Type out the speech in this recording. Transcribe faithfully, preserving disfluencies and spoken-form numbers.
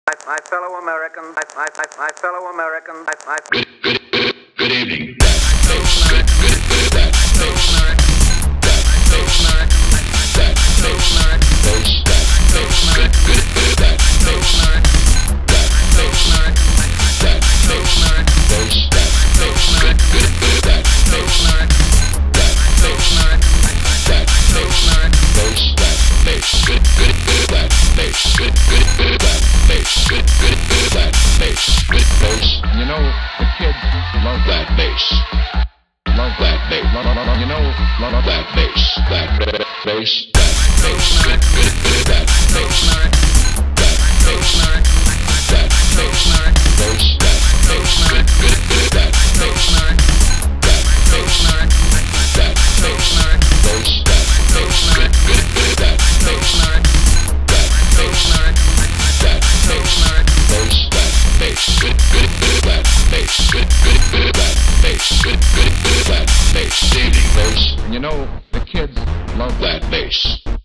my, my fellow Americans, my, my, my, my fellow Americans, my, my Good, good, good, good evening. That face, good, good, good, that face, that face, that face, face, that face, good, good, good, that face, that face, that face, face, that face, good, good, good, that face, that face, that face, face, that face, good, good, good, that face, good, good, good, that face, good, good, good, that face, good face. You know, the kids love that bass. Love that bass. Love, love, love, you know, love, love that bass. That bass. That bass. Good, good, good. That bass. That bass. That bass. Bass. That bass. Good, good, good. That bass. That bass. That bass. Bass. That bass. Good, good, good. That bass. That bass. That bass. Bass. That bass. Good, good, good. That bass. Good, good, good. That bass. Good, good, good. That bass. Dating bass. You know, the kids love that bass.